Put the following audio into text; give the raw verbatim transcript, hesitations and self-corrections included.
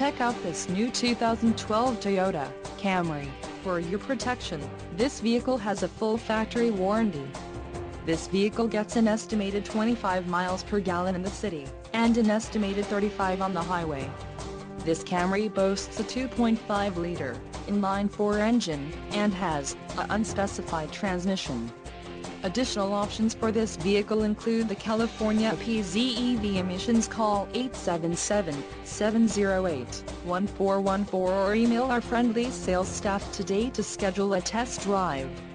Check out this new two thousand twelve Toyota Camry. For your protection, this vehicle has a full factory warranty. This vehicle gets an estimated twenty-five miles per gallon in the city, and an estimated thirty-five on the highway. This Camry boasts a two point five liter inline-four engine, and has a unspecified transmission. Additional options for this vehicle include the California P Z E V emissions. Call eight seven seven, seven zero eight, one four one four or email our friendly sales staff today to schedule a test drive.